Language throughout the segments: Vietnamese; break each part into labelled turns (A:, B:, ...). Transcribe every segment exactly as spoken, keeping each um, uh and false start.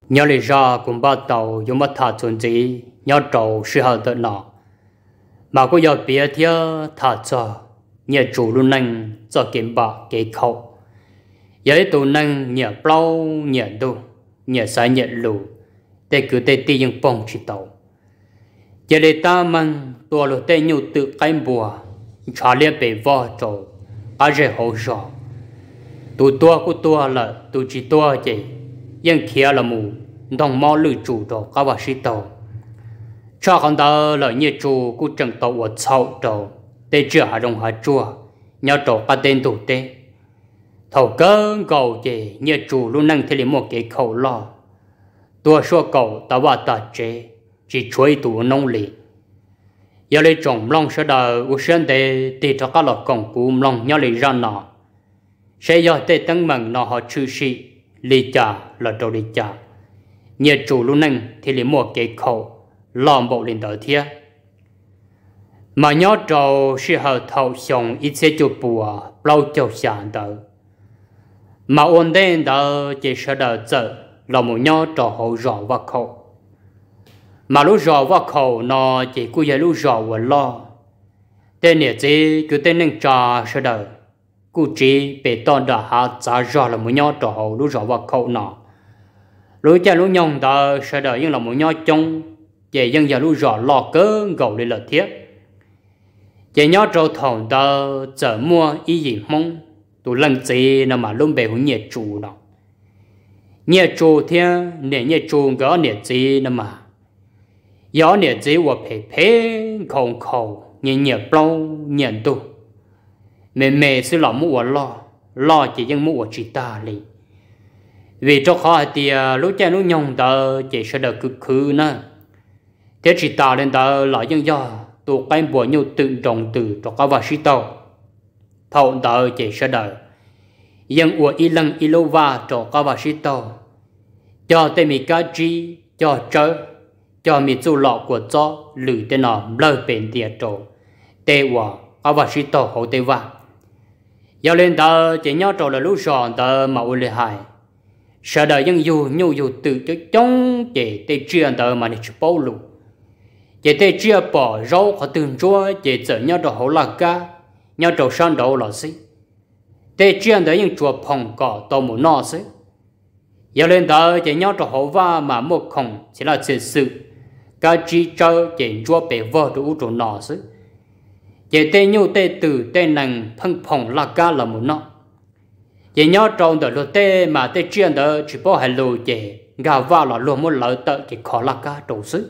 A: nhớ lý ra cũng bắt đầu dùng mất thà chuẩn gì nhớ trâu sự hậu tự nọ mà có giờ biết thì thà cho nhớ chủ luôn năng cho kiếm bạc cái khẩu giấy tụ năng nhớ bao nhớ đủ nhớ sai nhớ lù để cứ để ti những bông chỉ tàu giờ để ta mang tua lô để nhiều tự canh bùa trả liền bề vò trâu ở dưới hồ gió tụ tua của tua là tụ chỉ tua gì nhưng kia là mù đồng mò lử chủ đồ các bác sĩ tàu cho con ta là như chủ của trận tàu ở sau đồ để chưa hạ đồng hạ chua nhớ đồ các tên tụ tế thầu cơn cầu gì như chủ luôn năng thế một cái khẩu lo tua số cầu ta vào ta chế chỉ chuối tụ nông lì giờ lấy trồng long sẽ đợi u sen để để cho các lọ cổng cúm long nhớ lấy ra nọ sẽ giờ để tăng mừng nọ họ chư sĩ lý trả là đồ lý trả nhờ chủ luôn năng thì lấy một cái khẩu làm bộ lên đời thiệt mà nhớ trâu sẽ hợp thầu xong ít sẽ chụp bùa lâu châu sản đời mà ổn định đời chỉ sẽ đợi giờ là một nhớ trâu hậu rõ vào khẩu mà lúc rõ vào khẩu nó chỉ cứ giờ lúc rõ và lo tên này chỉ cứ tên năng trà sẽ đợi cụ chỉ bị toàn đã hạ giá rõ là một nhớ trò hậu lúc rõ vào khẩu nọ lúc cha lúc nhông ta sẽ đợi nhưng là một nhớ chung về dân giờ lúc rõ lo cớ gầu đi là thiết về nhớ trò thòng ta giờ mua ý gì mong tụ lần gì nào mà luôn bề hướng nhiệt chủ nọ nhiệt chủ thiên để nhiệt chủ gỡ nhiệt gì nào mà gió nhiệt gì và phê phê khổng khẩu nhiệt nhiệt bao nhiệt tu mẹ mẹ sẽ làm mua lo lo chỉ dân mua chỉ ta đi vì cho họ thì lúc cha lúc nhông ta chỉ sẽ được cực khứ nè thế chỉ ta lên ta lại dân do tụ cái bộ nhiều tự trọng từ cho các vợ sĩ tàu thầu ta chỉ sẽ đợi dân của y lăng y lâu va cho các vợ sĩ tàu cho tên mi cá chi cho chớ cho mi du lọ của cho lử tên nó lơ bền tiệt trổ tê hòa các vợ sĩ tàu hậu tê va giờ lên tờ chỉ nhớ trò là lúc sòn tờ mạo lệ hại sợ đời dân dù nhu dù tự cho chống chỉ tê chia tờ mà để chụp bao lù chỉ tê chia bỏ rau họ từng chúa chỉ sợ nhớ trò hậu là ca nhớ trò san đầu là gì tê chia tờ những chùa phòng cỏ tàu một nọ gì giờ lên tờ chỉ nhớ trò hậu va mà một không chỉ là sự sự cái chi chơi chỉ chúa bể vợ đủ chỗ nọ gì chỉ tên nhu tê từ tên năng phân phòng là ca là một nọ chỉ nhớ trong đời luật tê mà tê chuyên đời chỉ có hai lô chỉ gà vào là luôn một lợi tợ chỉ khó là ca đầu sức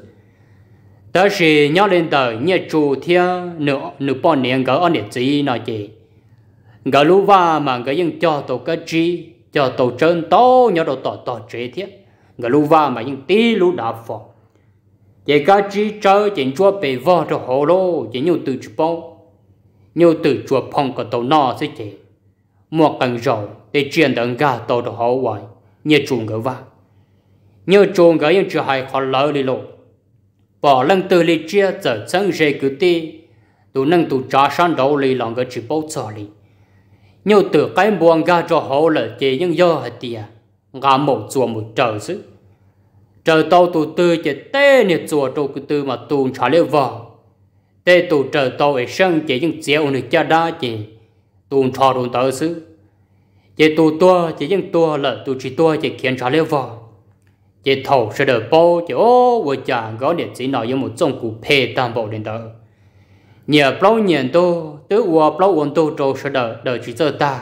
A: đó là nhớ lên đời nhớ chủ thiên nửa nửa bao niên gỡ ở nhiệt gì nói gì gỡ lú va mà gỡ những cho tổ cái chi cho tổ chân to nhớ đầu tỏ tỏ chế thiết gỡ lú va mà những tí lú đạp phò chỉ cái chi chơi chỉ chúa bề vò cho hồ lô chỉ nhiều từ chụp bao nhiều từ chùa phong của tàu nọ sẽ chỉ một cần rồi để chuyển đến gà tàu cho họ hoài nhiều chuồng gỡ va nhiều chuồng gỡ những chuyện hay khó lỡ đi lộ bỏ lần từ lý chia giờ chân dây cứ ti tụ năng tụ trả san đầu lý lòng gỡ chỉ bao giờ lý nhiều từ cái buông gà cho họ là chỉ những do hạt tiền gà một chùa một trời chứ trời tàu tụ tư chỉ tê nhiệt chùa tụ cứ tư mà tụ trả liệu vào tê tụ trời tàu ở sân chỉ những chiếu người cha đa chỉ tụ trò tụ tới chứ chỉ tụ tua chỉ những tua là tụ chỉ tua chỉ khiến trả liệu vào chỉ thầu sẽ đợi bao chỉ ô vợ chàng có điện chỉ nói với một trong cụ phê tam bộ đến đó nhờ bao nhiêu tô tứ qua bao ôn tô trâu sẽ đợi đợi chỉ giờ ta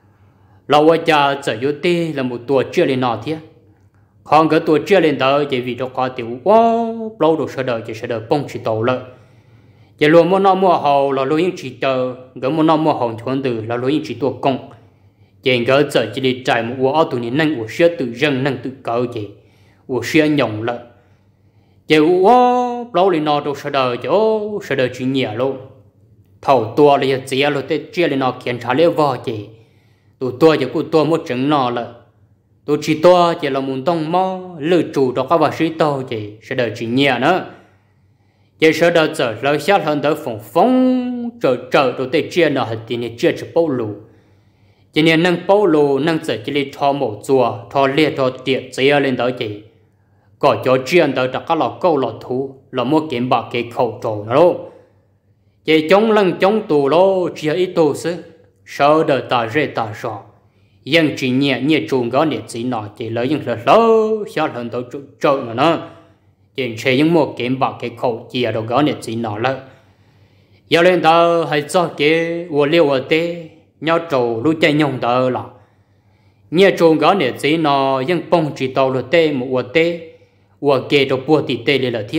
A: là vợ chàng trở vô ti là một tua chưa lên nọ thế còn cái tua chưa lên đó chỉ vì cho qua tiểu quá bao đồ sẽ đợi chỉ sẽ đợi bông chỉ tàu lợi chỉ luôn muốn năm mua hậu là luôn những chỉ chờ cái muốn năm mua hậu chuẩn từ là luôn những chỉ tua công chỉ cái giờ chỉ đi trải một ô tụi năng của xe tự dân năng tự cỡ chỉ của xe nhộng lợi chỉ quá bao lên nọ đồ sẽ đợi chỉ ô sẽ đợi chỉ nhẹ luôn thầu tua là chỉ là tết chia lên nọ kiến trả lễ vò chỉ tụi tua chỉ của tua một trứng nọ lợi tôi chỉ to chỉ là muốn tông mò lựa chủ đó các bác sĩ to chỉ sẽ đợi chỉ nhẹ nữa chỉ sẽ đợi giờ lời sát hơn tới phòng phóng trở trở đồ tây chia nó hạt tiền chia chỉ bao lù chỉ nên nâng bao lù nâng giờ chỉ lấy cho một chùa cho liệt cho tiệt chia lên đó chỉ có cho chuyện tới tất cả là câu là thú là một kiếm bạc cái khẩu trầu nó đâu chỉ chống lăng chống tù lô chỉ ít tù sư sau đời ta rê ta rõ nhưng chỉ nhẹ nhẹ trùng có nhẹ chỉ nói chỉ lấy những lời lâu sao hơn tới trâu nữa nữa chỉ chơi những một kiếm bạc cái khẩu chỉ ở đâu có nhẹ chỉ nói lại giờ lên ta hay cho cái我六我爹nhau trầu lúc chơi nhung tờ là nhẹ trùng có nhẹ chỉ nói nhưng bông chỉ tàu là tê một我爹我给着波底tê lên là thiết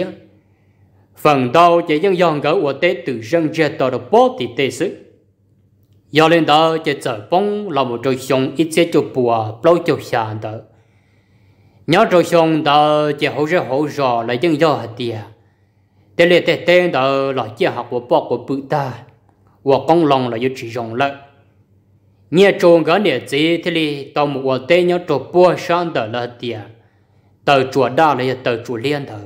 A: phần đầu chỉ những dòng gấu của tế từ răng ra tàu được bó thì tế sức do lên đó chỉ trở bóng là một trò xong ít chế cho bùa lâu cho sàn đó nhớ trò xong đó chỉ hỗ trợ hỗ trợ là những do hạt tiền tế lệ tế tế đó là chỉ học của bó của bự ta của công lòng là chỉ dùng lại nhớ trò gấu này chỉ thì li tàu một của tế nhớ trò bùa sàn đó là tiền tàu chùa đa là tàu chùa liên đó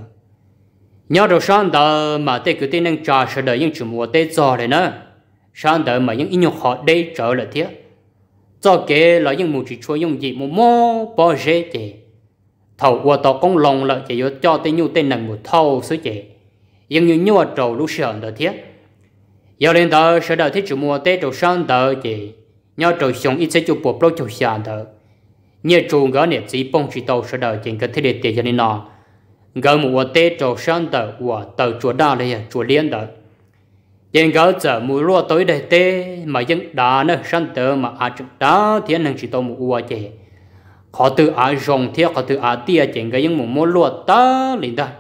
A: nhớ đầu sáng đó mà tê cứ tên năng trà sẽ đợi những chuyện mua tê cho này nữa sáng đó mà những in nhục họ đây trở lại thế cho kế là những mù chỉ cho những gì mù mò bỏ rễ chị thầu qua tàu công lòng là chỉ cho tên nhu tên năng một thâu số chị nhưng như nhua trầu lúc sợ đó thế giờ lên đó sẽ đợi thế chuyện mua tê đầu sáng đó chị nhớ trầu xong ít sẽ chụp bộ lâu chụp sàn đó nhớ chuồng gỡ nệp chỉ bông chỉ tàu sẽ đợi chị cái thế để tiền cho nên nó gỡ một tê trầu sáng tờ của tờ chùa đa này chùa liên đó nhưng gỡ giờ mùi lúa tới đây tê mà dân đá nó sáng tờ mà à trực đá thiên năng chỉ tàu một ua chè khó từ à rồng thiết khó từ à tia chè gỡ những một mùa lúa ta liền đó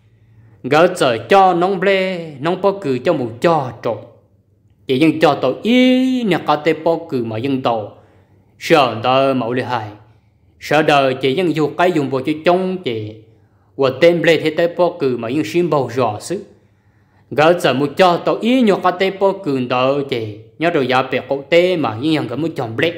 A: gỡ giờ cho nông ble nông bao cử cho một cho trộn chỉ dân cho tàu ý nè cá tê bao cử mà dân tàu sợ tờ mẫu lợi hại sợ đời chỉ dân dù cái dùng bộ cho chống chè của tên ble thế tế bao cử mà những sim bầu rõ sức gỡ giờ một cho tàu ý nhọ cá tế bao cử đó chị nhớ rồi giá bẹt cổ tế mà những hàng cái một chọn ble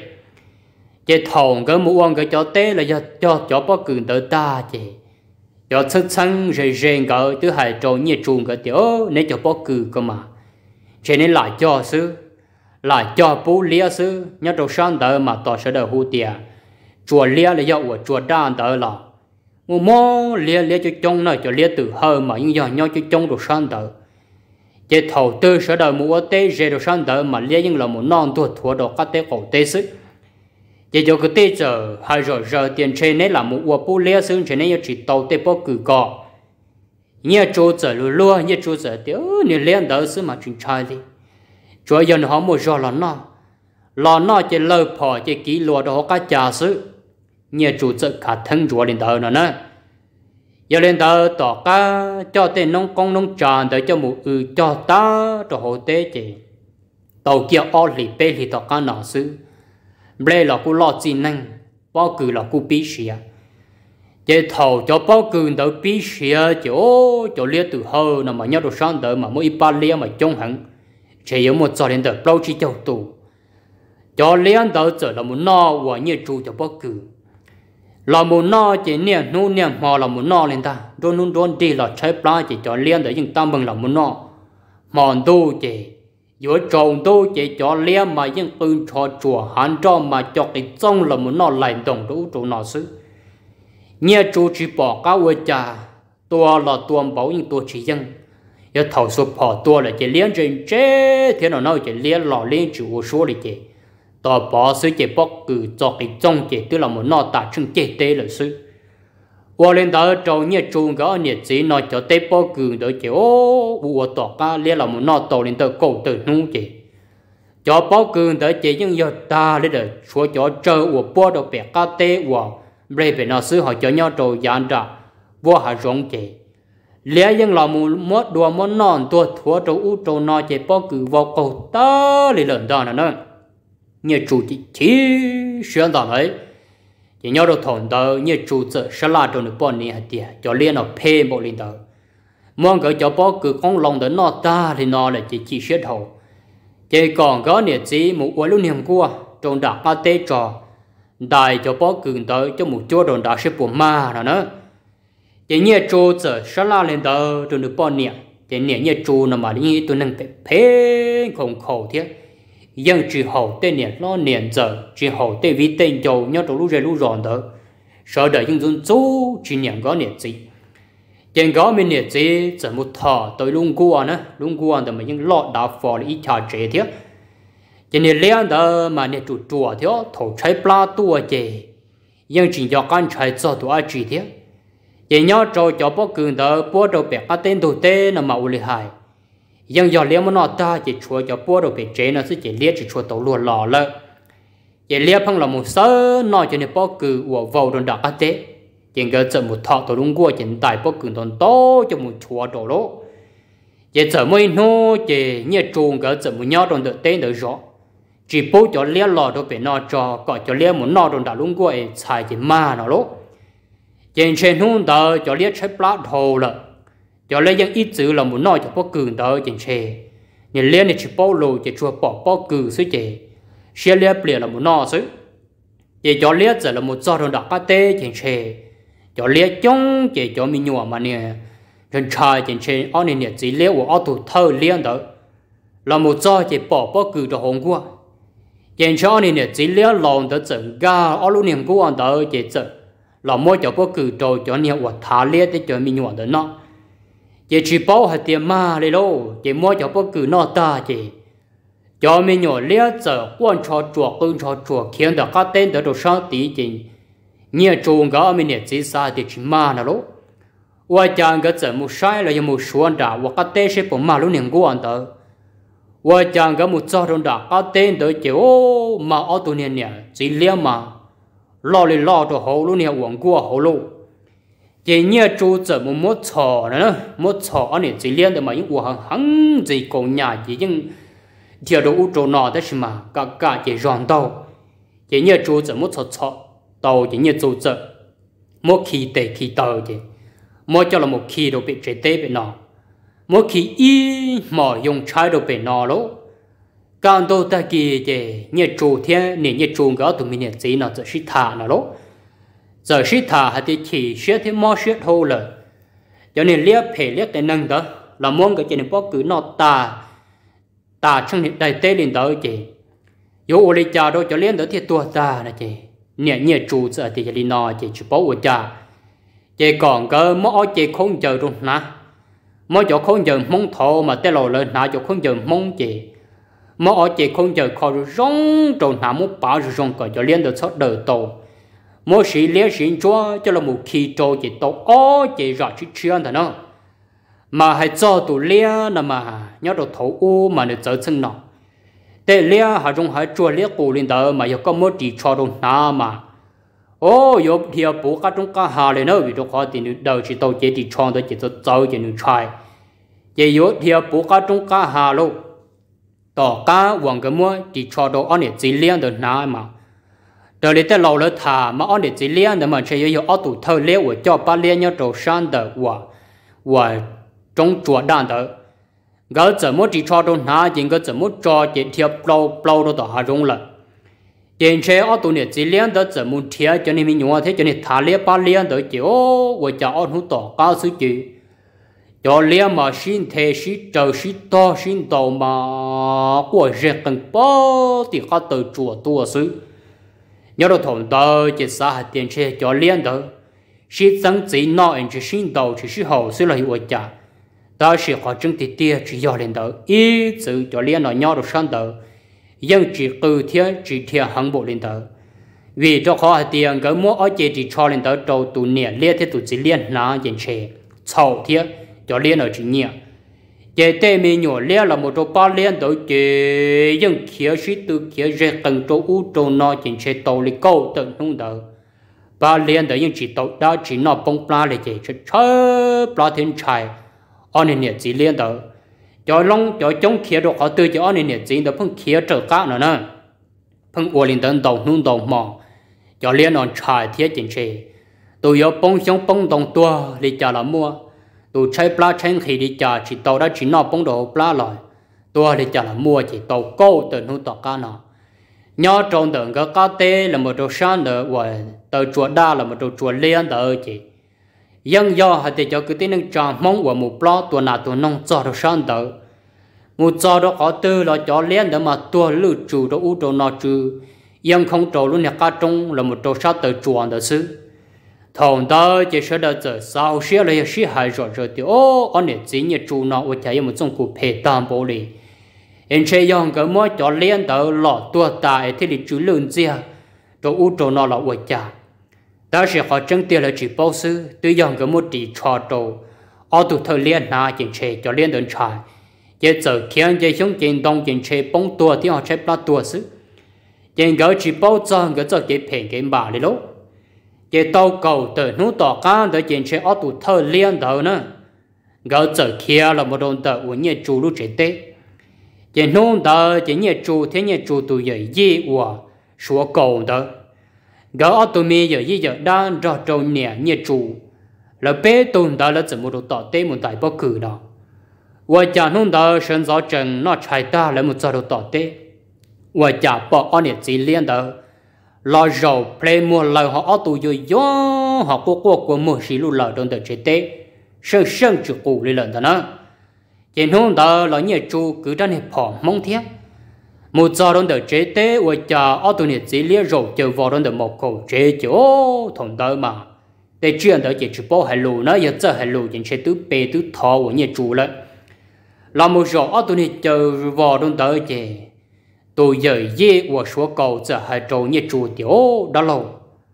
A: chị thòng cái một uang cái cho tế là do cho cho bao cử đó ta chị cho sức sáng rề rề gỡ thứ hai trâu nhiệt chuồng cái tiểu nếu cho bao cử cơ mà cho nên lại cho sư lại cho bố lia sư nhớ rồi sáng đó mà tỏ sẽ đợi hú tiền chùa lia là do của chùa đan đó là một mò lia lia cho trông này cho lia từ hơn mà những giờ nhau cho trông đồ sang đỡ chế thầu tư sẽ đợi một tế dễ đồ sang đỡ mà lia những là một non tuột thua đồ các tế cổ tế sức chế cho cái tế giờ hai rồi giờ tiền trên này là một ua bố lia xương trên này chỉ tàu tế bó cử cọ nhớ chỗ giờ lùa lùa nhớ chỗ giờ tiêu nhớ lia đỡ xứ mà chuyện trai đi cho dân họ một giờ là nó là nó chế lơ phò chế kỹ lùa đồ các trà xứ nhớ chủ sự cả thân chúa lên tờ nữa nè giờ lên tờ tỏ ca cho tên nông công nông tràn tới cho một ừ cho ta cho hồ tế chị tàu kia o lì bê lì tỏ ca nọ sư bê là cô lo gì năng bao cử là cô bí xìa chế thầu cho bao cử tới bí xìa chỗ chỗ lia từ hơ nào mà nhớ đồ sáng tới mà mỗi ba lia mà trông hẳn chỉ có một giờ lên tờ bao chi châu tù cho liên tới giờ là một no và như chủ cho bao cử là một no chỉ nè nu nè mò là một no lên ta đôn đôn đôn đi là trái pla chỉ cho liên để những tam bằng là một no mòn tu chỉ giữa trồng tu chỉ cho liên mà những từ cho chùa hàn cho mà cho cái trong là một no lại đồng đủ chỗ nó xứ nhẹ chú chỉ bỏ cá uế trà tua là tuồng bảo những tua chỉ dân giờ thầu sụp bỏ tua là chỉ liên trên chế thế nào nói chỉ liên lò liên chủ số đi chỉ tỏ bỏ sự chế bóc cử cho cái trong chế tức là một nọ tạ trưng chế tế là sự qua lên đó trâu nhiệt trung gõ nhiệt chỉ nói cho tế bóc cử đó chế ô ua tỏ ca liên là một nọ tàu lên tới cổ từ nung chế cho bóc cử đó chế nhưng giờ ta lên được chúa cho chờ ua bó đồ bẻ ca tế ua bề về nó sư họ cho nhau trâu dàn ra vô hạ rộng chế lẽ nhưng là một mốt đùa món non tua thua trâu u trâu nó chế bóc cử vào cầu ta lên lần đó nữa như chủ chỉ chỉ xuyên tao ấy chỉ nhau được thằng đó như chủ tự sẽ là trong được bao nhiêu hạt tiền cho liên nó phê một lần đó mong cái cho bao cứ con lòng đó nó ta thì nó là chỉ chỉ xuyên đầu chỉ còn có nhiệt chỉ một quả lúc niệm qua trong đặc ba tê trò đại cho bao cứ tới cho một chỗ đồn đã sẽ bộ ma rồi nữa chỉ như chủ tự sẽ là lên đó trong được bao nhiêu chỉ nhẹ như chủ nó mà như tôi nâng phê không khổ thế dân chỉ hậu tên niệm lo niệm giờ chỉ hậu tên vì tên giàu nhau trong lúc rơi lúc ròn đó sợ đợi những dân chú chỉ niệm có niệm gì chèn gõ mình nè chế giờ một thọ tới lung cua nữa lung cua đó mà những lọt đào phò là ít chả chế thế chèn nè léo đó mà nè chủ chùa thế thổ trái pla tua chế nhưng chỉ do con trái cho tụi ai chỉ thế chèn nhau trâu cho bó cường đó bó đầu bẹt cá tên đồ tê là màu lì hài nhưng do léo mà nó ta chỉ chùa cho bó đầu bẹt chế nó sẽ chỉ léo chỉ chùa tàu lùa lò lợ chèn léo phăng là một sớ nói cho nè bó cừ của vào đồn đặc cá tê chèn cái giờ một thọ tổ lung cua chèn đại bó cường đồn to cho một chùa đồ lỗ chèn giờ mới nó chèn nhẹ trùng cái giờ một nhau đồn được tên được rõ chỉ bố cho lia lò đồ bể nó cho gọi cho lia muốn nó đồn đã lung cua xài chỉ ma nó lỗ chèn trên hông đó cho lia trái plát hồ là cho lia những ít chữ là muốn nói cho bó cường đó chèn chè nhìn lia này chỉ bó lù chèn chùa bỏ bó cường xứ chè xe lia bìa là muốn nó xứ chèn cho lia giờ là một do đồn đặc cá tê chèn chè cho lia chung chỉ cho mình nhua mà nè trên trời trên trên ở nè chỉ lia của ở tụ thơ lia đó là một do chỉ bỏ bỏ cử cho hồng qua trên cho nè chỉ lia lòng đó整ga ở lúc niệm của anh đó chỉ整là mỗi cho bỏ cử cho cho nè của thả lia để cho mình nhua đó nó chỉ chỉ bỏ hạt tiền mà lấy lô chỉ mỗi cho bỏ cử nó ta chỉ cho mình nhua lia giờ quan cho chuột quan cho chuột khiến được các tên đó đồ sáng tí chỉ nhiều trùng cái mình nhớ chỉ xa thì chỉ mà nó lố, và chẳng cái giờ một sai là do một số anh đã và cái tên sẽ bỏ mà lúc niệm của anh đó, và chẳng cái một số anh đã cái tên đó chỉ ô mà ở tụi này nhỉ chỉ liam mà lo đi lo cho họ lúc niệm uổng của họ luôn, chỉ nhiều trùng giờ một một trò nữa một trò anh ấy chỉ liam để mà những uổng hăng gì còn nhà chỉ những theo đồ u trò nọ đó mà cả cả chỉ ròn tàu, chỉ nhiều trùng giờ một trò trò tàu chỉ như chủ trợ một khi tệ khi tàu chứ một cho là một khi đồ bị chế tế bị nọ một khi y mà dùng trái đồ bị nọ lỗ càng đồ ta kia chứ như chủ thiên nè như chủ cái tụi mình nhận gì nó giờ shit thả nó lỗ giờ shit thả hay thì chỉ shit thì mò shit hole rồi cho nên liếc phải liếc cái năng đó là muốn cái chuyện này bóc cứ nó ta ta trong hiện đại tế lên đó chứ dù ở đây cha đâu cho liên đó thì tua ta là chứ nhẹ nhẹ chủ giờ thì đi nó chỉ chụp bố cha chỉ còn cái mỗi chỉ không chờ luôn nè mỗi chỗ không chờ mong thọ mà té lò lên nãy chỗ không chờ mong chỉ mỗi chỉ không chờ khó rong trồn nãy muốn bảo rồi rong cởi cho liên được sót đời tàu mỗi sĩ liên sĩ chúa cho là một khi trâu chỉ tàu ó chỉ rõ chữ chuyên thôi nó mà hay cho tụ liên là mà nhớ đồ thấu u mà được trở chân nó để lia họ trong hai chùa lia cụ lên đó mà có một chỉ cho đông na mà ô yo thì bố các trong các hà lên nữa vì đó khó thì đầu chỉ tàu chỉ chỉ cho đó chỉ cho cháu chỉ nước chai chỉ yo thì bố các trong các hà luôn tỏ cá hoàng cái mua chỉ cho đó anh ấy chỉ liên được na mà đời này tới lâu rồi thà mà anh ấy chỉ liên được mà chỉ yo ở tụ thơ lia của cho ba liên nhau trâu san được và và trong chùa đàn đó cái giờ muốn chỉ cho đâu na chỉ cái giờ muốn cho chỉ theo plau plau đó đó hà rong là trên xe ở tụi này chỉ liên đó giờ muốn theo cho nên mình nhua thế cho nên thả liên ba liên đó chỉ ô và cho ông hút tỏ cao số chỉ cho liên mà xin thế xin trời xin to xin tàu mà của rệt từng bao thì có từ chùa tua xứ nhớ đâu thằng đó chỉ xa hạt tiền xe cho liên đó xin sang chỉ nói anh chỉ xin tàu chỉ xin hậu xứ là hiệu quả ta sẽ có chứng thì tia chỉ do lên đó ý chữ cho liên nói nhau được sang đó nhưng chỉ từ thiên chỉ thiên hăng bộ lên đó vì cho khó tiền cái mua ở chế chỉ cho lên đó đầu tụ nhẹ liên thế tụ chỉ liên là hiện chế sầu thiên cho liên ở chỉ nhẹ chế tê mi nhỏ liên là một chỗ ba liên đó chế nhưng kia sĩ từ kia rẻ từng chỗ u chỗ nó hiện chế tàu li câu từng không đó ba liên đó nhưng chỉ tàu đó chỉ nó bông pla để chế chơi pla thiên trai anh này chỉ liên đó cho long cho chống kia được họ từ cho anh này chỉ đó phong kia trở cá nữa nè phong uo liên đến đầu nung đầu mò cho liên on trai thiết chính trị tôi có bông sống bông đồng tua đi trả là mua tôi chơi pla chơi khi đi trả chỉ tàu đã chỉ nó bông đồ pla rồi tua đi trả là mua chỉ tàu câu từ nung tàu cá nó nhớ trong đường cái cá tê là một đồ sáng nữa và từ chuột đa là một đồ chuột liên đó chị dân do họ để cho cái tên năng tròn mong của một lo tuần nào tuần nông cho được sáng đó một cho đó có tư là cho liên để mà tua lưu trù đó u đồ nọ trừ dân không trổ luôn nhà cá trong là một đồ sát từ chuồn đó xứ thằng đó chỉ sợ đợt giờ sau xia là xia hai rồi rồi thì ô anh này chỉ nhớ chú nó ở chạy một trong cụ phê tam bộ lì anh chơi yong cái mỗi cho liên tới lọ tua tài thì đi chú lươn gì rồi u trâu nó là ở chạy ta sẽ họ chân tiền là chỉ bao sư tuy yong cái một tỷ cho trâu ở tụ thời liên na chỉ chơi cho liên đơn trái giờ giờ khiến giờ chúng chiến đông chỉ chơi bóng tua thì họ chơi ba tua sư giờ cái chỉ bao giờ cái giờ cái phèn cái bà đi lúc cái tàu cầu từ nút tỏ cá tới chuyện chơi ở tụ thơ liên đầu nữa, gạo giờ kia là một đồn tờ của nhà chủ lúc chế tết, cái nông tờ cái nhà chủ thế nhà chủ tụ giờ gì của số cầu đó, gạo ở tụ mi giờ gì giờ đang rõ trong nhà nhà chủ, là bé tồn đó là chỉ một đồn tờ tết một đại bất cứ đó, và cha nông tờ sinh ra chân nó chạy ta là một giờ đồn tờ tết, và cha bỏ ở nhà chỉ liên đó lo dầu play mua lời họ ở tù rồi gió họ cô cô của một xí lù lời trong tờ chế tế sơ sân chữ cụ lên lần đó nữa trên hôm đó là nhiều chú cứ ra này bỏ mong thiết một giờ trong tờ chế tế và chờ ở tù này chỉ lia rầu chờ vào trong tờ một khẩu chế chỗ thằng đó mà để chuyện đó chỉ chụp bao hai lù nữa giờ giờ hai lù trên chế tứ bê tứ thọ của nhiều chú lại là một giờ ở tù này chờ vào trong tờ chế tôi giờ dễ của số cầu giờ hai trâu như chuột tiểu đó lâu,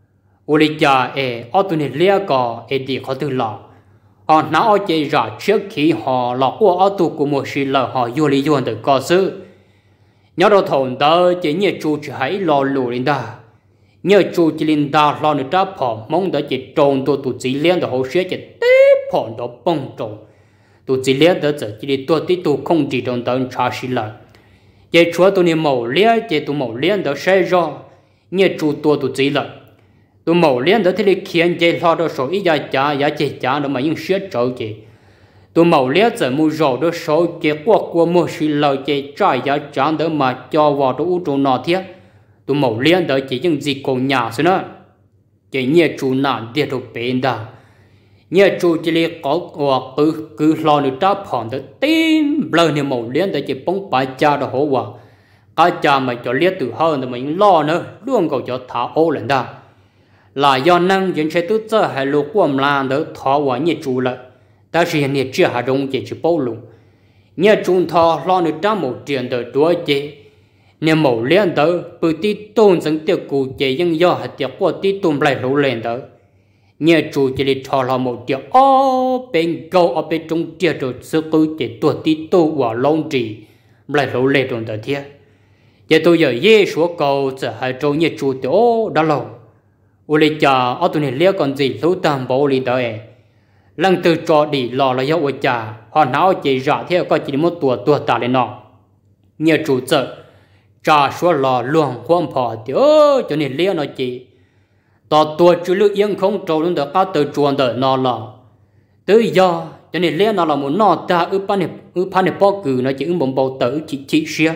A: u lý cha e ở tụi này lia cò e đi khó từ lọ, họ não chơi rõ trước khi họ lọ của ở tụi của một sự lợ họ vô lý vô được có sự, nhớ đâu thằng đó chỉ như chuột chỉ hãy lo lù lên ta, nhớ chuột chỉ lên ta lo nữa ta phò mong đó chỉ trồng tôi tụi chỉ liên đó họ sẽ chỉ tiếp phò đó bông trồng, tụi chỉ liên đó giờ chỉ đi tôi tí tụi không chỉ trồng tao trả xí lợi. Vậy chúa tụi này màu lia, vậy tụi màu lia đó sai rồi, như chú tua tụi chỉ lợi, tụi màu lia đó thì đi khiến vậy lo đó số ít giá giá giá chế giá đó mà những xét trâu chị, tụi màu lia giờ mua rau đó số chế qua qua mua xí lợi chế trái giá giá đó mà cho vào đó u trâu nọ thiết, tụi màu lia đó chỉ những gì còn nhà xí nữa, chị như chú nạn để đồ bên đó. Nhà chủ chỉ là có hoặc cứ cứ lo được trả phòng được tim lời niệm màu liên để chỉ bóng bài cha đó hổ hòa cái cha mà cho liên từ hơn thì mình lo nữa luôn cầu cho thả ô lên đó là do năng dân sẽ tự giờ hay lục quam lan đỡ thọ hòa nhà chủ lại ta chỉ hiện chưa hạ đông chỉ chỉ bao lùng nhà chủ thọ lo được trả một tiền đỡ đuổi chỉ niệm màu liên đỡ bự tí tôn dẫn tiêu cụ chỉ nhưng do hạt tiệc qua tí tôn lại lũ lên đỡ nhà chủ chỉ để cho là một điều ở bên cầu ở bên trong kia rồi sự cứ chỉ tuột tí tu và long trì lại lâu lệ trong đời thiệt giờ tôi giờ dễ số cầu giờ hai trâu nhà chủ tiểu đó lâu u lê cha ở tụi này liếc còn gì lâu tam bảo đi tới lần từ cho đi lò là do cha họ não chỉ rõ theo có chỉ một tuổi tuổi ta lên nọ nhà chủ giờ cha số lò luồng quan phò tiểu cho nên liếc nó chỉ tao tua chú lưu yên không trâu luôn được các từ chuồn đời nó là từ do cho nên lẽ nó là một nó ta ư pan này ư pan này bao cử nó chỉ ư bồng bầu tử chỉ chỉ xia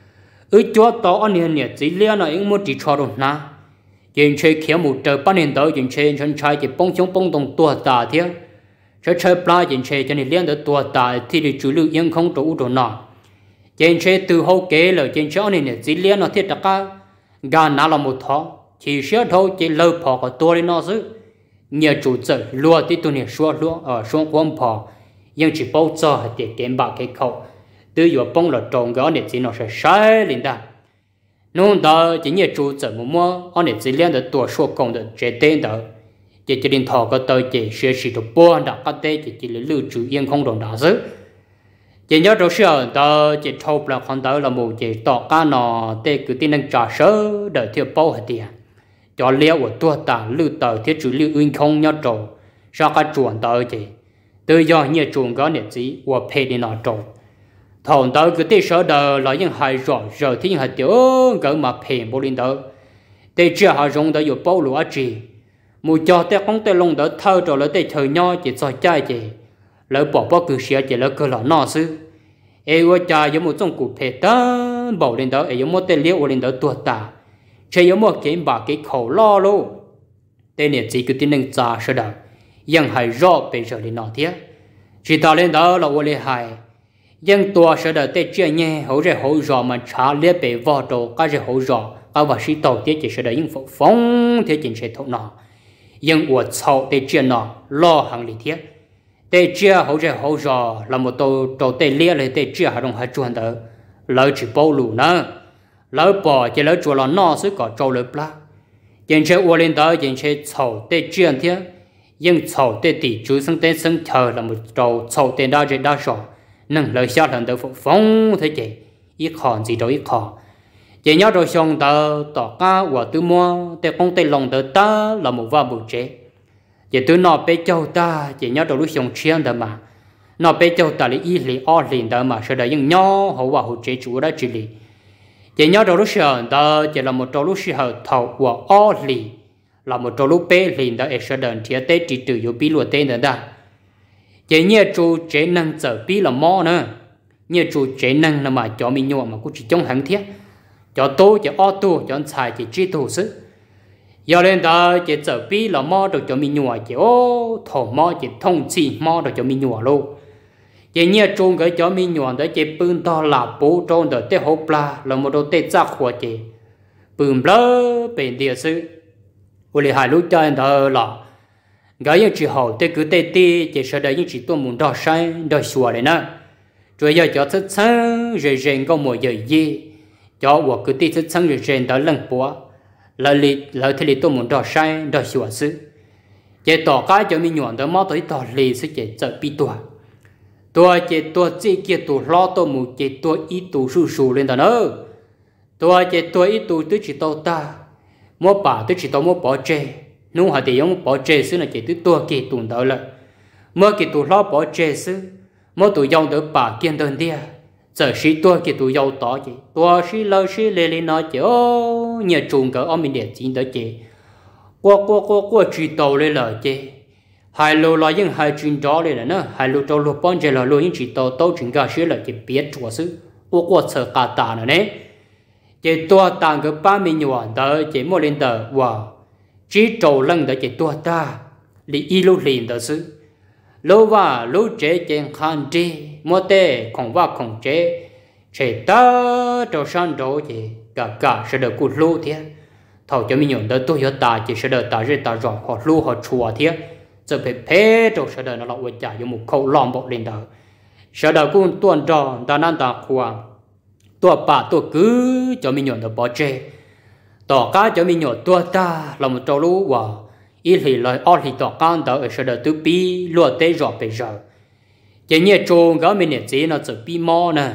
A: ư cho tao anh này nè chỉ lẽ nó ư một chỉ cho rồi na chuyện chơi kéo một trời pan này tới chuyện chơi chân trai chỉ bông chống bông đồng tua ta thế chơi chơi pla chuyện chơi cho nên lẽ được tua ta thì được chú lưu yên không trâu rồi nọ chuyện chơi từ hậu kế là chuyện chơi anh này nè chỉ lẽ nó thiết đặc ca gà nó là một thọ chỉ sẽ thôi chỉ lâu phò của tôi nó chứ nhà chủ tử lúa tí tôi này xua lúa ở xuống quan phò nhưng chỉ bao giờ để kiếm bạc cái khẩu từ giờ bông là trồng cái này chỉ nó sẽ sai lên đó nông đó chỉ nhà chủ tử mua mua anh này chỉ liên được tuổi số công được chế tên đó chỉ chỉ điện thọ cái tờ chỉ sẽ chỉ được buôn đặt cái tên chỉ chỉ là lưu trữ yên không đồng đó chứ chỉ nhớ đâu sợ đó chỉ thâu là con đó là một chỉ tỏ cá nọ tê cứ tin năng trả sớ đợi theo bao hạt tiền cho leo của tua ta lưu tờ thiết chủ lưu uyên không nhớ trâu sao cái chuồn tờ chỉ từ do nhiều chuồn có nét gì và phê đi nọ trâu thằng tờ cứ tê sợ đờ là những hài rõ rồi thì những hạt tiểu cỡ mà phê bố lên tờ tê chưa hài rong tờอยู่bao lúa chỉ mùi cho tê không tê lông tờ thơ rồi là tê thời nho chỉ cho trai chỉ lỡ bỏ bao cứ xia chỉ lỡ cơ lọ nọ sư ê qua cha giống một trong cụ phê tớ bảo lên tờ ê giống một tê liễu lên tờ tua ta chơi giống một cái bà cái khẩu lo luôn tên này chỉ cứ tin năng trả sợ đạo nhưng hay rõ bây giờ đi nọ thế chỉ ta lên đó là vô lệ hại nhưng tua sợ đạo tê chơi nhẹ hậu rồi hậu rõ mà trả liệt bề vào đầu cái rồi hậu rõ cái bà sĩ tàu tiết chỉ sợ đạo những phổ phóng thế chính sẽ thấu nọ nhưng của sau để chia nó lo hàng lý thiết để chia hậu ra hậu rồi là một tổ tổ để lia lại để chia hàng đồng hai chuan đó lỡ chỉ bao lù nữa lỡ bỏ chỉ lỡ chùa là nó sẽ có trâu lỡ pla hiện chế uo lên đó hiện chế sầu để chia thiết nhưng sầu để tỷ chú sang để sang thờ là một trâu sầu để đa chế đa số nâng lời xa lần đầu phục phong thế chị ít khó gì đâu ít khó chỉ nhớ rồi xong tờ tỏ ca và tư mua để công ty lòng tờ ta là một vài bộ chế chỉ tôi nói bé châu ta chỉ nhớ rồi lúc xong chiến đó mà nói bé châu ta là ý lý o liền đó mà sau đó những nhỏ hậu và hậu chế chủ đã chỉ lý chỉ nhớ rồi lúc xong ta chỉ là một trâu lúc xong thầu và o lì là một trâu lúc bé liền đó ở sau đó thì tế chỉ từ yếu bí luật tên đó chỉ nhớ chú chế năng trở bí là mò nữa nhớ chú chế năng là mà cho mình nhộn mà cũng chỉ trong hàng thiết cho tôi cho ô tô cho xài chỉ chi thủ sức giờ lên đó chỉ trở bí là mò được cho mình nhua chỉ ô thổ mò chỉ thông chi mò được cho mình nhua luôn chỉ nhớ chung cái cho mình nhua đó chỉ bưng to là bố trong đó tê hộp la là một đồ tê chắc của chị bưng lơ bên địa sư ôi lì hai lúc cho đó là cái những chỉ hậu tê cứ tê tê chỉ sau đó những chỉ tôi muốn đo sai đo xua đấy nè rồi giờ cho rất sáng rồi rồi có một giờ gì cho我cứ đi rất sáng rồi rồi đó lần bữa là li là thì tôi muốn đo sai đo xua sự chỉ tỏ cái cho mình nhọn đó mà tôi tỏ lì sự chỉ sợ bị tua tua chỉ tua chỉ kia tua lo tôi muốn chỉ tua ít tua su su lên đó nữa tua chỉ tua ít tua tôi chỉ tao ta mua bà tôi chỉ tao mua bỏ chê nung họ thì ông bỏ chê xứ là chỉ tôi tua kỳ tuần đó là mua kỳ tua lo bỏ chê xứ mua tụi dâu đỡ bà kiên đơn đi giờ sĩ tua kỳ tụi dâu tỏ chị tua sĩ lâu sĩ lê lê nói chị ô nhà trùng cỡ ông mình để chín đó chị qua qua qua qua truy tàu lên lời chị hai lô lo những hai chuyên đó lên là nó hai lô tàu lô bọn chị là lô những chỉ tàu tàu chuyên cả sĩ là chị biết chúa xứ qua qua sợ cả tà nữa nè chị tua tàng cái ba mươi nhọn đó chị mua lên tờ wow chỉ trâu lăng đó chỉ tua ta li y lô liền đó xứ lô và lô chế trên khăn đi mua tê không va không chế chế ta trâu san đồ chị cả cả sẽ được cút lô thế thầu cho mình nhận được tôi hiểu ta chỉ sẽ được ta rất ta rõ họ lô họ chùa thế giờ phải phê trâu sẽ được nó là uất trả dùng một khâu lom bộ lên đó sẽ được cũng tuần tròn ta nan ta khoa tua bà tua cứ cho mình nhận được bỏ chế tỏ cá cho mình nhổ tua ta là một trâu lú và ít thì lời o thì tỏ can đó ở sau đó tứ pi lúa tê rõ bây giờ chỉ nhớ trông cái mình nhận gì nó chỉ pi mò nè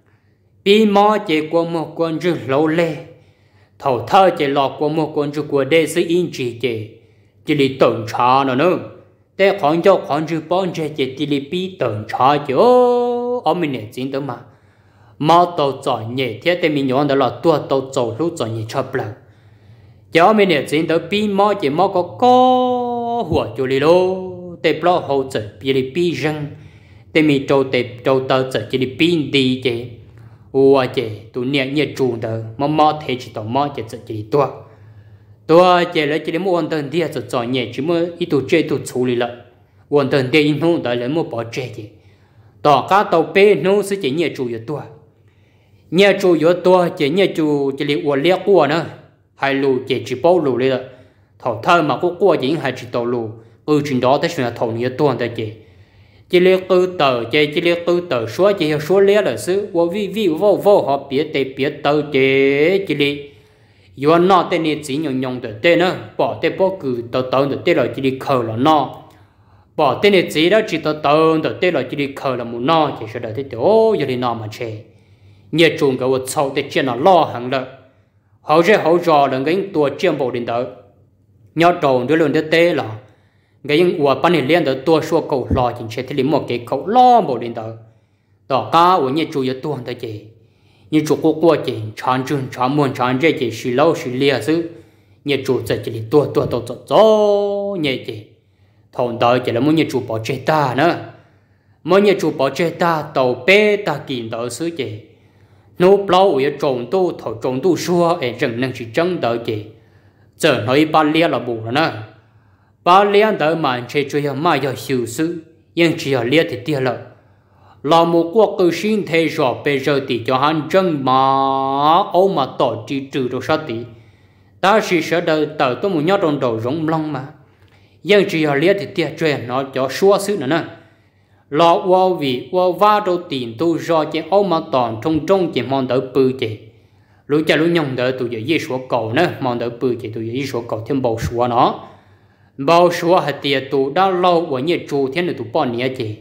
A: pi mò chỉ qua một con chữ lâu lê thầu thơ chỉ lọt qua một con chữ của đây sẽ in chỉ chỉ chỉ đi tận trà nữa nữa để khoản cho khoản chữ bọn chỉ chỉ chỉ đi pi tận trà chứ ở mình nhận gì đó mà mà tàu chọn nhẹ thế thì mình nhón đó là tua tàu chọn lúc chọn nhẹ chập lần cho mình để xin tới pi mò chỉ mò có có hùa cho li lô để bao hậu trợ bị đi pi răng để mình trâu để trâu tàu trợ chỉ đi pi đi chứ ủa chứ tụi nhẹ nhẹ chuồng đó mà mò thế chỉ tàu mò chỉ trợ chỉ tua tua chỉ là chỉ để mua hoàn toàn đi cho chọn nhẹ chỉ mua ít tụi chơi tụi xử lý lại hoàn toàn đi in không tại là mua bỏ chơi chứ tỏ cá tàu pe nó sẽ chỉ nhẹ chủ yếu tua nhẹ chủ yếu tua chỉ nhẹ chủ chỉ li uổng liếc qua nữa hai lù chỉ chỉ bao lù lên rồi thầu thơ mà có qua chỉ hai chỉ tàu lù ừ chuyện đó tới chuyện thầu nhiều tuần tới chỉ chỉ liếc tư tờ chỉ chỉ liếc tư tờ số chỉ số liếc là xứ và vi vi vô vô họ biết để biết tờ chỉ chỉ li yếu nó tên này chỉ nhung nhung được tên nữa bỏ tên bỏ cử tờ tờ được tên là chỉ đi khờ là nó bỏ tên này chỉ đó chỉ tờ tờ được tên là chỉ đi khờ là một nó chỉ sẽ đợi thế ô giờ đi nó mà chơi nhẹ trùng cái vật sau để chuyện nó lo hàng lợi hậu ra hậu trò là cái tua chiêm bộ đến tới nhau trồn đứa lớn đứa tê là cái những ua ban liên tới tua xua cầu lo chính sẽ thấy một cái cầu lo bộ đến tới tỏ cá của nhẹ chủ yếu tua tới chị như chủ quốc qua chị chán chun chán muôn chán dễ chị xì lâu xì lia xứ nhẹ chủ sẽ chỉ tua tua tua tua tua nhẹ chị thằng tới chỉ là muốn nhẹ chủ bỏ chơi ta nữa muốn nhẹ chủ bỏ chơi ta tàu bé ta kìm tới xứ chị nô bao ở trồng tu thầu trồng tu xua ở rừng năng chỉ trắng đỡ chị giờ nói ba lia là bù rồi nè ba lia đỡ mà chơi chơi mà giờ hiểu sự nhưng chỉ ở lia thì tia lợi là một quốc cư sinh thế rõ bây giờ thì cho hắn chân mà ông mà tỏ chỉ trừ đồ sát tí ta chỉ sợ đời tờ tôi muốn nhớ trong đầu rộng long mà dân chỉ ở liệt thì tiệt truyền nó cho xua sự nữa nè lo qua vì qua va đâu tiền tu do chỉ ông mà toàn trong trong chỉ mong đỡ bự chỉ lúc cha lúc nhung đỡ tụi giờ số cầu nữa mong đỡ bự chỉ tụi giờ số cầu thêm bầu xua nó bầu xua hạt tiệt tụ đã lâu ở nhiệt trụ thiên được tụ bọn nhẹ chỉ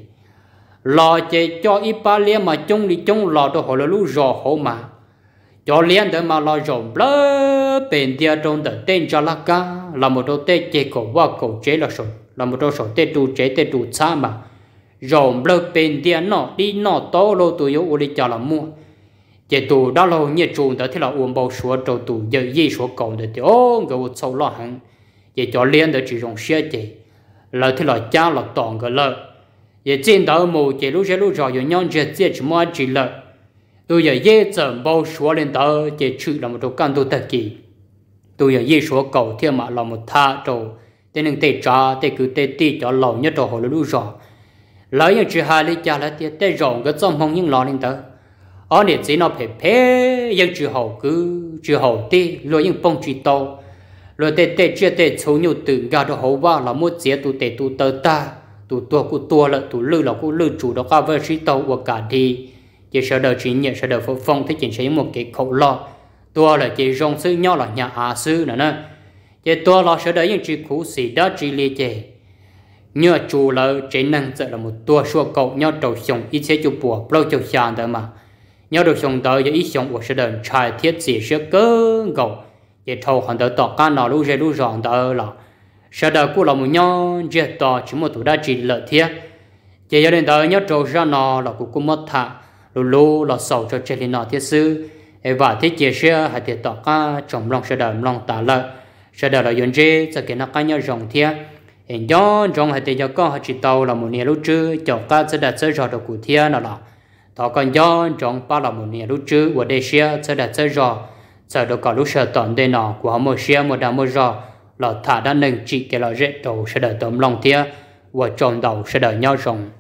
A: lo chỉ cho ít ba lia mà chung đi chung lo đâu họ là lúc rò hổ mà cho liên đỡ mà lo rò bơ bên dia trong đỡ tên cho lá cá là một đôi tê chế cổ qua cổ chế là sổ là một đôi sổ tê tụ chế tê tụ xa mà rộm lơ bên dia nọ đi nọ to lô tụi yếu u đi cho là mua chế tụ đó lâu nhiệt trụ đỡ thì là uống bầu sữa trâu tụ giờ gì số cầu để ô ngầu sâu lo hẳn chế cho liên đỡ chỉ dùng xe chế là thì là cha là toàn cái lợ chế trên đó mù chế lúc chế lúc rồi有nhau chế chế chỉ mua chỉ lợ tôi giờ dễ dần bầu sữa lên đó chế chữ là một đồ căn đồ特kỳ tôi giờ dễ số cầu thiên mà là một tha đồ tên nên tê trả tê cứ tê tê cho lâu nhất đồ hồi lúc rồi lấy những chữ hai lý cha là tê tê rộng cái trong mong những lo lên đó ở đây chỉ nó phải phê những chữ hậu cứ chữ hậu tê rồi những bông chữ to rồi tê tê chưa tê số nhiều từ gà đồ hậu vào là một chế tụ tê tụ tơ ta tụ tua cụ tua là tụ lư là cụ lư chủ đó cả với sĩ tàu của cả đi chỉ sợ đời chỉ nhẹ sợ đời phổ phong thế chỉ xây một cái khẩu lo tua là chỉ rong sư nhau là nhà à sư nữa nè chỉ tua lo sợ đời những chữ cũ xì đó chỉ li chè nhớ chủ là chỉ năng sợ là một tua xua cậu nhau đầu sòng ít sẽ chụp bùa lâu chụp sàn đó mà nhau đầu sòng đời ít sòng của sợ đời trai thiết gì sẽ cơ gầu chỉ thâu hoàn đời tỏ ca nào lúc dễ lúc rọn đời là sợ đời của là một nhau chỉ tỏ chỉ một tụ đa chỉ lợi thiết chỉ gia đình đời nhau trâu ra nó là cũng cũng mất thà lù lù là sầu cho chơi nó thiết sư và thiết chia sẻ hay thiết tỏ ca trong lòng sợ đời lòng tả lợi sợ đời là yến dê cho cái nó cá nhau rộng thiết hiện do trong hai tiền cho con họ chỉ tàu là một niệm lúc trước cho các sẽ đặt sẽ rõ được cụ thể nào là thọ còn do trong ba là một niệm lúc trước của đây xe sẽ đặt sẽ rõ sẽ được cả lúc sợ tận đây nào của họ một xe một đám một rõ là thả đã nâng chỉ cái là dễ đầu sẽ đợi tấm lòng thiệt và trong đầu sẽ đợi nhau rộng